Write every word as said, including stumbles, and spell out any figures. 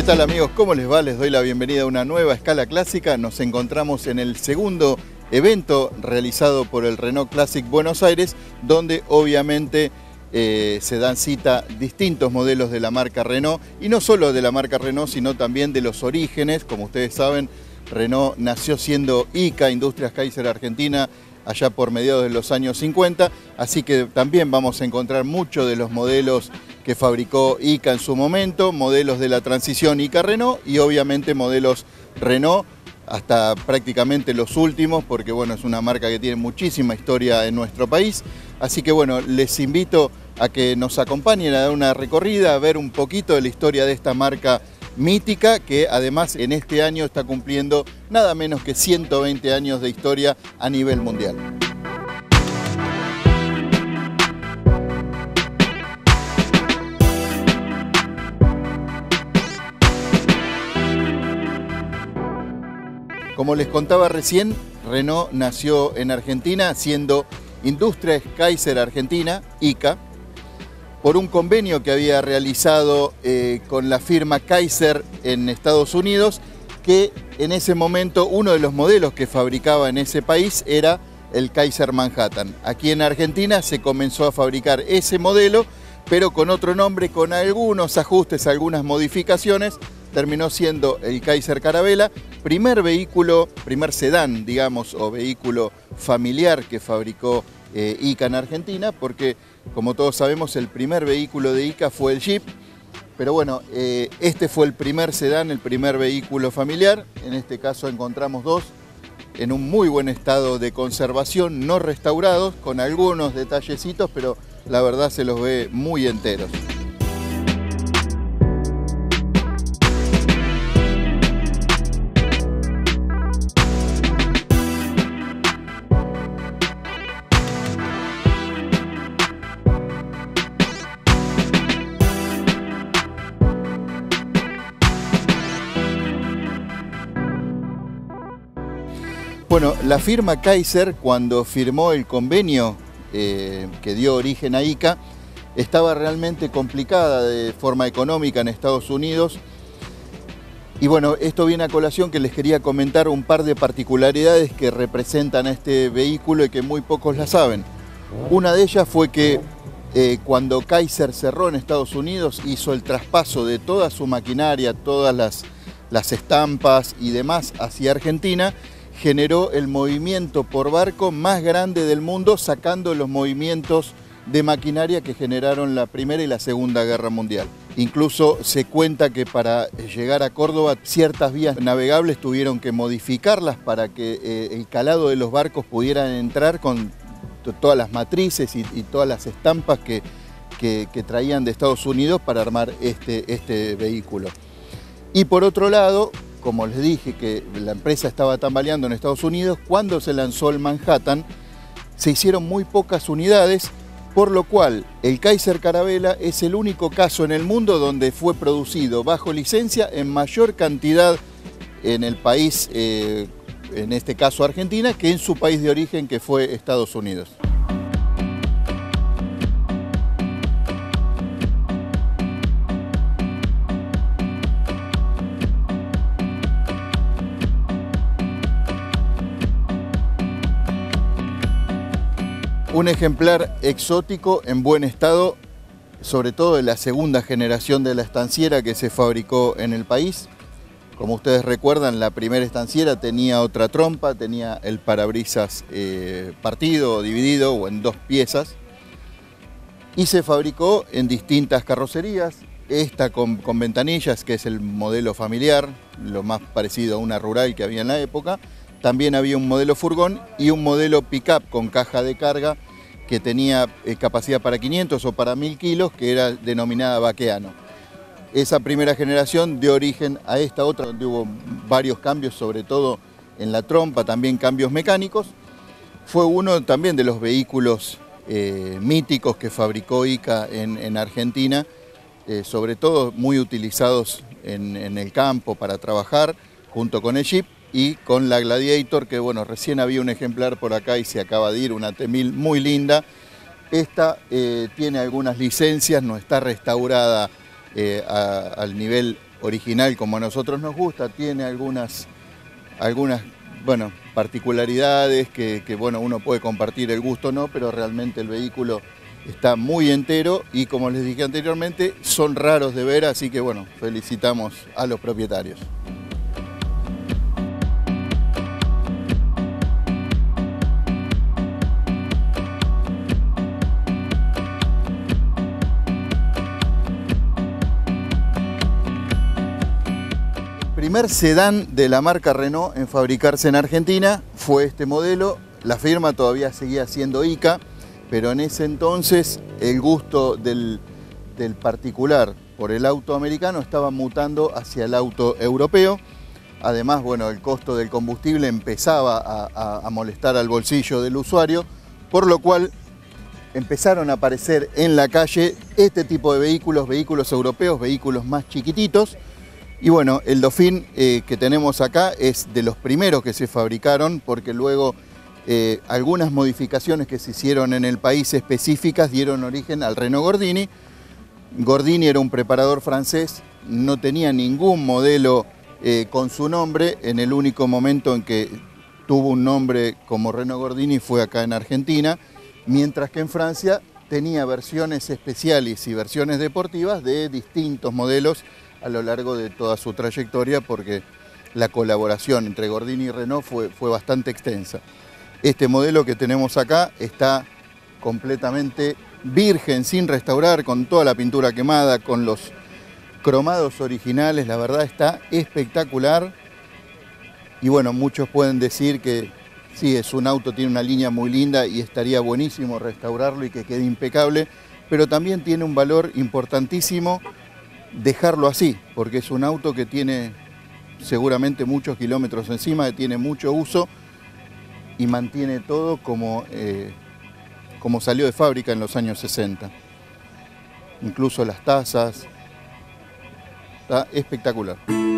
¿Qué tal amigos? ¿Cómo les va? Les doy la bienvenida a una nueva escala clásica. Nos encontramos en el segundo evento realizado por el Renault Classic Buenos Aires, donde obviamente eh, se dan cita distintos modelos de la marca Renault, y no solo de la marca Renault, sino también de los orígenes. Como ustedes saben, Renault nació siendo I C A, Industrias Kaiser Argentina, allá por mediados de los años cincuenta, así que también vamos a encontrar muchos de los modelos que fabricó I C A en su momento, modelos de la transición I C A-Renault y obviamente modelos Renault hasta prácticamente los últimos, porque bueno, es una marca que tiene muchísima historia en nuestro país. Así que bueno, les invito a que nos acompañen a dar una recorrida, a ver un poquito de la historia de esta marca mítica, que además en este año está cumpliendo nada menos que ciento veinte años de historia a nivel mundial. Como les contaba recién, Renault nació en Argentina siendo Industrias Kaiser Argentina, I C A, por un convenio que había realizado eh, con la firma Kaiser en Estados Unidos, que en ese momento uno de los modelos que fabricaba en ese país era el Kaiser Manhattan. Aquí en Argentina se comenzó a fabricar ese modelo, pero con otro nombre, con algunos ajustes, algunas modificaciones. Terminó siendo el Kaiser Caravella, primer vehículo, primer sedán, digamos, o vehículo familiar que fabricó eh, I C A en Argentina, porque como todos sabemos el primer vehículo de I C A fue el Jeep, pero bueno, eh, este fue el primer sedán, el primer vehículo familiar. En este caso encontramos dos en un muy buen estado de conservación, no restaurados, con algunos detallecitos, pero la verdad se los ve muy enteros. Bueno, la firma Kaiser, cuando firmó el convenio eh, que dio origen a I C A, estaba realmente complicada de forma económica en Estados Unidos. Y bueno, esto viene a colación que les quería comentar un par de particularidades que representan a este vehículo y que muy pocos la saben. Una de ellas fue que eh, cuando Kaiser cerró en Estados Unidos, hizo el traspaso de toda su maquinaria, todas las, las estampas y demás hacia Argentina, generó el movimiento por barco más grande del mundo, sacando los movimientos de maquinaria que generaron la Primera y la Segunda Guerra Mundial. Incluso se cuenta que para llegar a Córdoba ciertas vías navegables tuvieron que modificarlas para que eh, el calado de los barcos pudieran entrar con todas las matrices y, y todas las estampas que, que, que traían de Estados Unidos para armar este, este vehículo. Y por otro lado, como les dije que la empresa estaba tambaleando en Estados Unidos, cuando se lanzó el Manhattan se hicieron muy pocas unidades, por lo cual el Kaiser Caravella es el único caso en el mundo donde fue producido bajo licencia en mayor cantidad en el país, eh, en este caso Argentina, que en su país de origen, que fue Estados Unidos. Un ejemplar exótico en buen estado, sobre todo de la segunda generación de la estanciera que se fabricó en el país. Como ustedes recuerdan, la primera estanciera tenía otra trompa, tenía el parabrisas eh, partido o dividido o en dos piezas, y se fabricó en distintas carrocerías. Esta con, con ventanillas, que es el modelo familiar, lo más parecido a una rural que había en la época. También había un modelo furgón y un modelo pick-up con caja de carga que tenía eh, capacidad para quinientos o para mil kilos, que era denominada Baqueano. Esa primera generación dio origen a esta otra, donde hubo varios cambios, sobre todo en la trompa, también cambios mecánicos. Fue uno también de los vehículos eh, míticos que fabricó I C A en, en Argentina, eh, sobre todo muy utilizados en, en el campo para trabajar, junto con el Jeep y con la Gladiator, que bueno, recién había un ejemplar por acá y se acaba de ir, una T mil muy linda. Esta eh, tiene algunas licencias, no está restaurada eh, a, al nivel original como a nosotros nos gusta, tiene algunas, algunas bueno, particularidades que, que bueno, uno puede compartir el gusto o no, pero realmente el vehículo está muy entero y, como les dije anteriormente, son raros de ver, así que bueno, felicitamos a los propietarios. El primer sedán de la marca Renault en fabricarse en Argentina fue este modelo. La firma todavía seguía siendo I C A, pero en ese entonces el gusto del, del particular por el auto americano estaba mutando hacia el auto europeo. Además, bueno, el costo del combustible empezaba a, a, a molestar al bolsillo del usuario, por lo cual empezaron a aparecer en la calle este tipo de vehículos, vehículos europeos, vehículos más chiquititos. Y bueno, el Dauphine eh, que tenemos acá es de los primeros que se fabricaron, porque luego eh, algunas modificaciones que se hicieron en el país específicas dieron origen al Renault Gordini. Gordini era un preparador francés, no tenía ningún modelo eh, con su nombre. En el único momento en que tuvo un nombre como Renault Gordini fue acá en Argentina, mientras que en Francia tenía versiones especiales y versiones deportivas de distintos modelos a lo largo de toda su trayectoria, porque la colaboración entre Gordini y Renault fue, fue bastante extensa. Este modelo que tenemos acá está completamente virgen, sin restaurar, con toda la pintura quemada, con los cromados originales. La verdad está espectacular. Y bueno, muchos pueden decir que sí, es un auto, tiene una línea muy linda y estaría buenísimo restaurarlo y que quede impecable, pero también tiene un valor importantísimo dejarlo así, porque es un auto que tiene seguramente muchos kilómetros encima, que tiene mucho uso y mantiene todo como, eh, como salió de fábrica en los años sesenta. Incluso las tazas. Está espectacular.